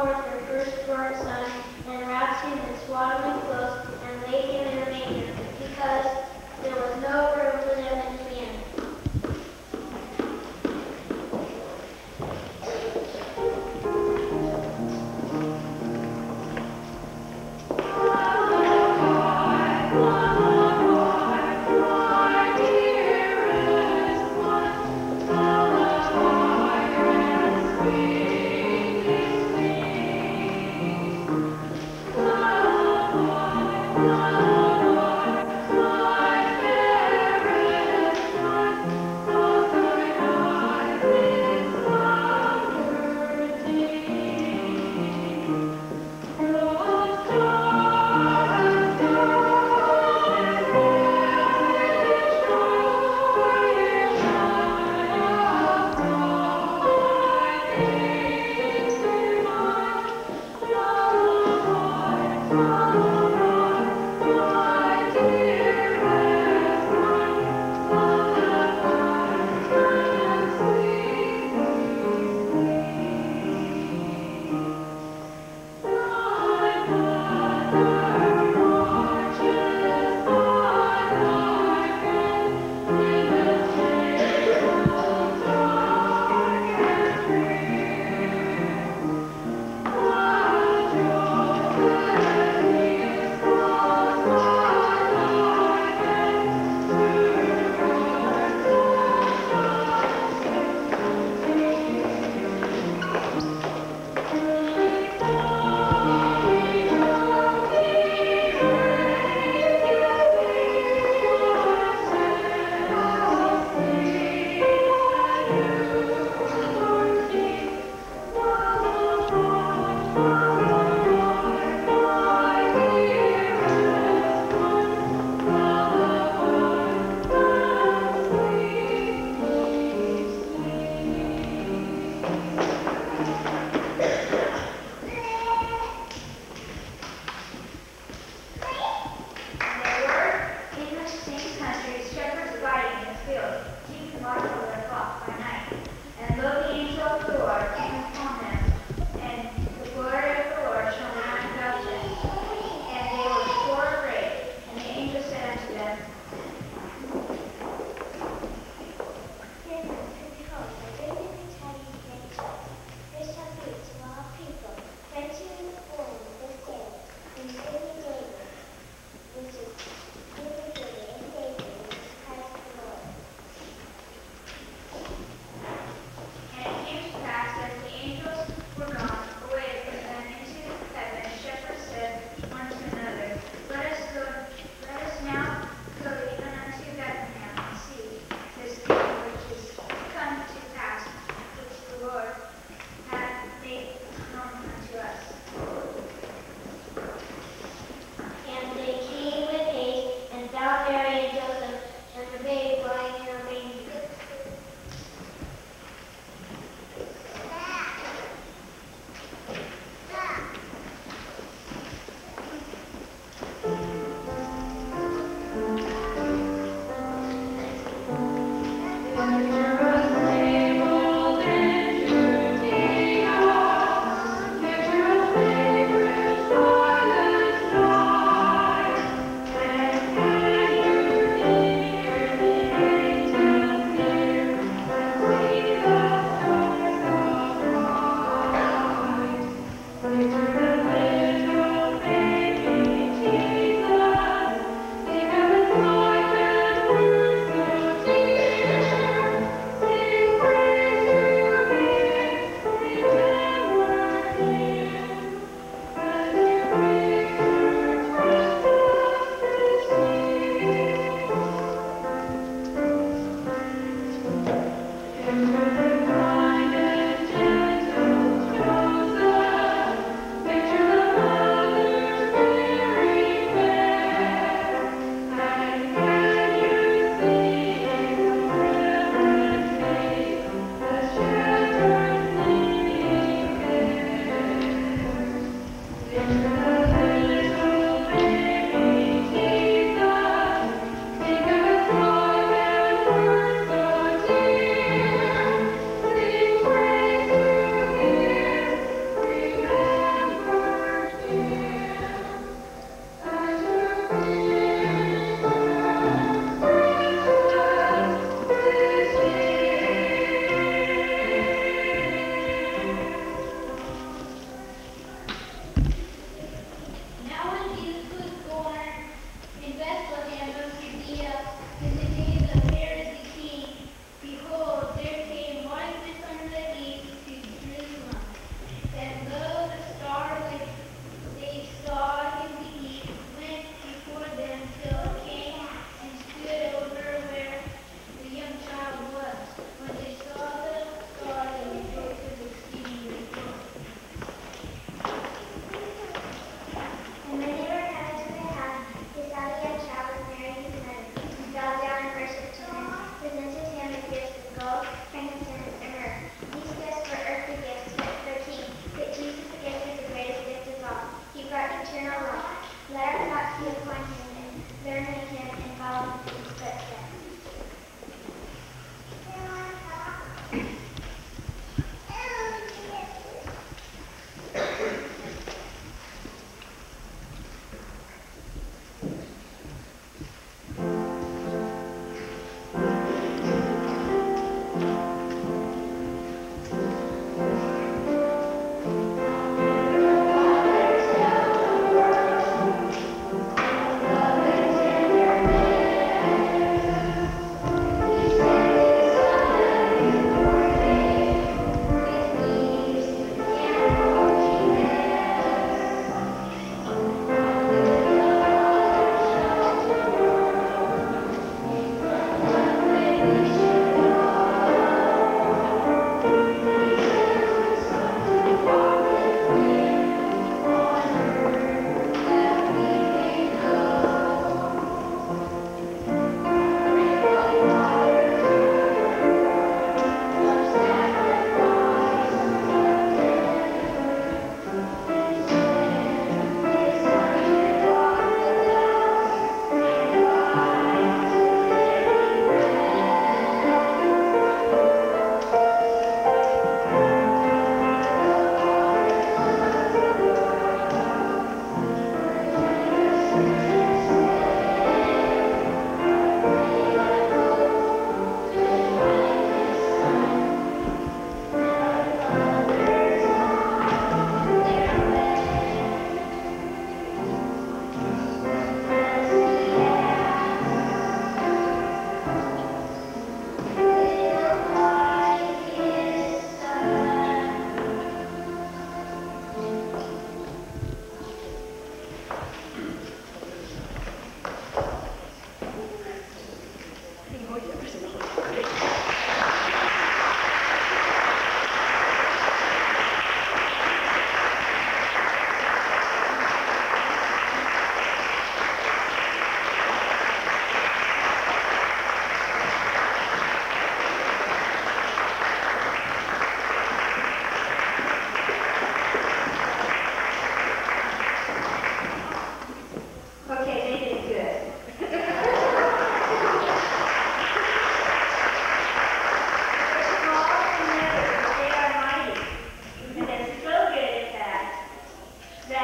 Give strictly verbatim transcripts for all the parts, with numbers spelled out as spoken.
forth her firstborn son, and wrapped him in swaddling clothes, and laid him in a manger, because there was no room for them in the inn. And lo, the angel of the Lord came upon them, and the glory of the Lord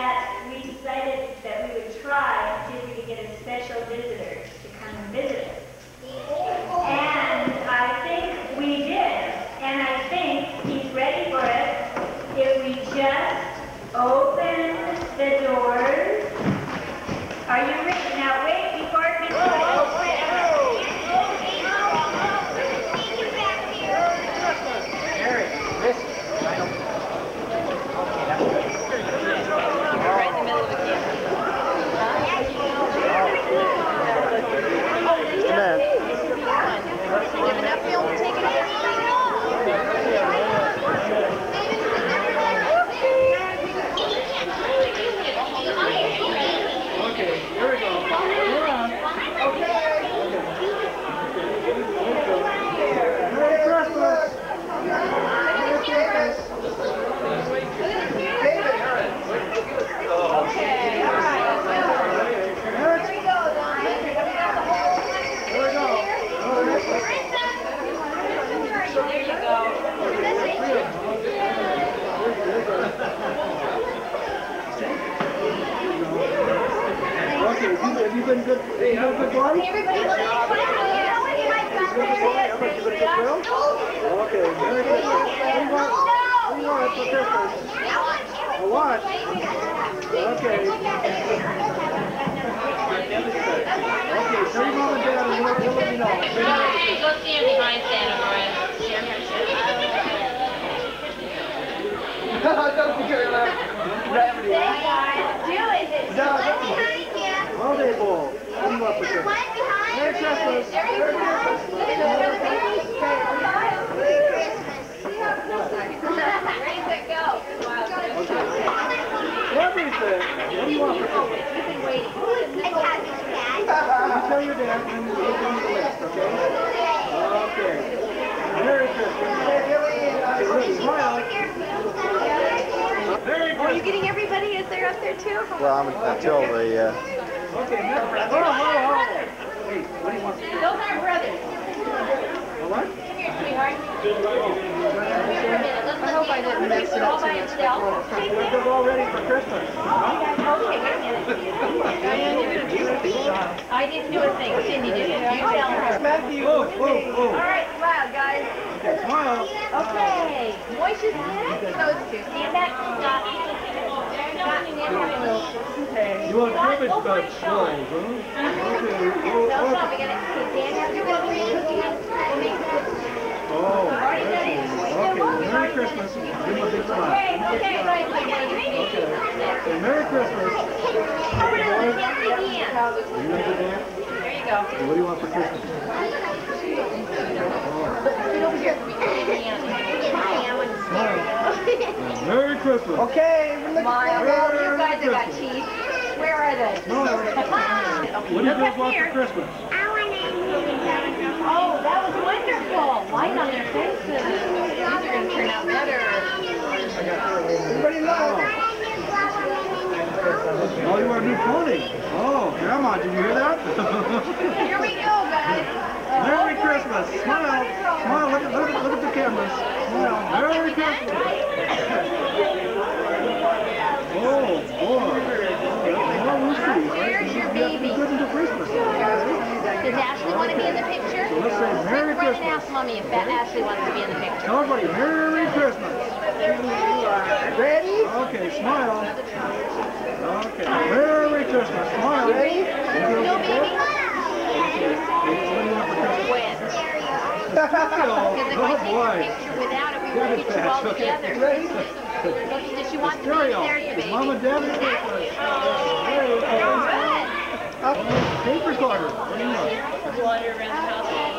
that we decided that we would try and see if we could get a special visitor to come and visit us. And I think we did. And I think he's ready for us if we just open the doors. Are you ready? Now wait before it gets oh, wait. Gary, listen. I don't. Okay, that's good. You're right in the middle of the camera. Come on. You have enough film to take it out? Okay, here we go. Hold on. Okay. Merry Christmas. Merry Christmas. Okay, all right. Here we go, Don. Here we go. There you go. Okay, have you been good? Have you been a good boy? Everybody look at the Okay, Merry Christmas. What do you want? What do you want for Christmas? A watch? Okay. Okay, tell your mom and dad and let, let me know. Go stand behind Santa Maria. Don't be careful. Holiday Bowl. What do you want for Christmas? Merry Christmas. Merry Everything. What do you want for Christmas? You tell your dad and we'll look at the list, okay? Okay. Merry Christmas. Okay, look, smile. Merry Are you getting everybody? Is there up there too? Well, I'm until the, uh... Okay, Merry Christmas. Oh, oh, oh. Hey, what do you want? Those are brothers. What? Come here, sweetheart. Come here for a minute. Let's I hope I didn't mix it up all by itself. We're all ready for Christmas. Okay, wait a minute. Diane, you're going to do a thing. I didn't do a thing. Cindy did it. You tell her. Matthew. Oh, oh, oh. All right, smile, guys. Okay, smile. Okay. Moisture stand. Those two. Stand back. Stop. Stop. Stand back. You want cribbage bed slides, huh? Okay. No, stop. We got to stand back. You're going to make Oh, okay. Merry Christmas. Give him a big smile. Okay, okay, right. Okay. Okay, Merry Christmas. Over to the dance again. You ready to dance? There you go. Okay, what do you want for Christmas? Sit over here. Smile. Merry Christmas. Okay, smile. You guys have got teeth. Where are they? Smile. Come on. What do you guys want for Christmas? Oh, that was wonderful. Light on their faces. These are going to turn out better. Everybody low. Oh, you want a new pony? Oh, Grandma, did you hear that? Here we go, guys. Merry Christmas. Smile. Smile. Look at, look at, look at the cameras. Smile. Merry Christmas. Oh, boy. Oh, Lucy. Where's your baby? Good into Christmas. Does Ashley want to be in the picture? So let's say Merry Quick, run and Christmas. ask Mommy if that Ashley wants to be in the picture. Tell everybody Merry Christmas. Ready? Okay, smile. Okay, Merry Christmas. Smile. Ready? No, baby. Okay. What do you want for Christmas? When? Because if I take a picture without it, we won't get you all together. Ready? Does she want to be Stereo. there, you baby? Mom and Dad is Christmas. Very Good. Oh, tape recorder. What do you want? Water around the house all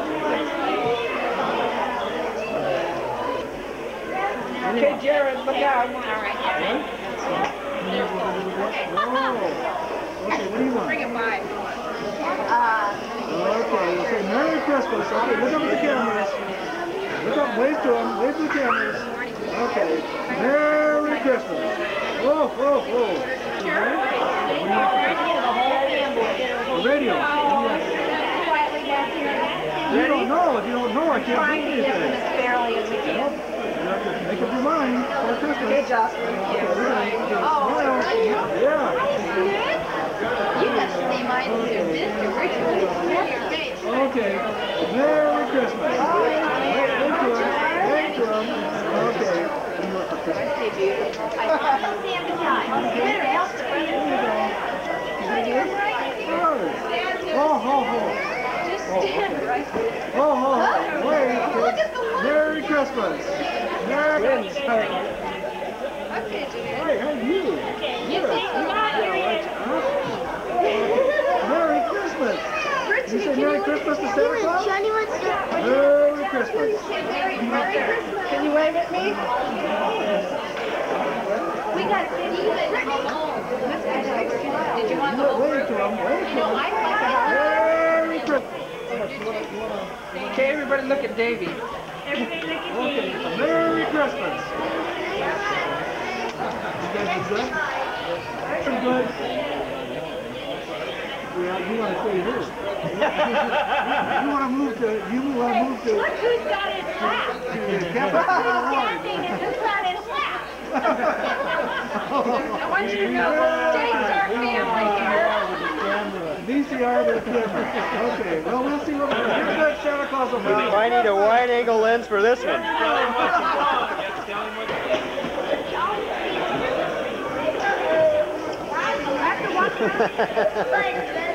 day. Okay, Jared, look out. All right, all right. Oh. Okay, what do you want? Bring it by. Uh, Okay, okay, Merry Christmas. Okay, look up at the cameras. Look up, wave to them, wave to the cameras. Okay, Merry Christmas. Whoa, whoa, whoa. You ready? What do you want for Christmas? The radio. You don't know. If you don't know, I can't do anything. Barely as we can. Nope. have to make up your mind for Christmas. Okay, Jocelyn. Okay, we're gonna do a Oh, smile. Yeah. You got the same eyes as your sister. Where'd you put your face? Okay. Merry Christmas. Wait, wait to him. Wait to him. Okay. You want for Christmas? Hey, beautiful. I found a Santa time. You better help the There you go. Oh, ho, ho. Just stand right there. Ho, ho, ho. Wait. Look at the one. Merry Christmas. Merry Christmas. Okay, Junior. Hey, hey, you. You see, Merry Christmas. You say Merry Christmas to Santa Claus? Johnny wants to. Merry Christmas. Can you wave at me? We got Did you want the No, whole wave group? to him. Wave to No, him. I like Merry Christmas. Okay, everybody look at Davy. everybody look at Okay, me. Merry Christmas. You guys did good? Pretty good. Yeah, you want to stay here. You want to move to, you want to move to, Look who's got his lap. to the campus. Standing and who's got his lap. I want you to know the stakes are family here. V C R with the camera. Okay, well, we'll see what, here's that Santa Claus will be. I need a wide angle lens for this one. Like,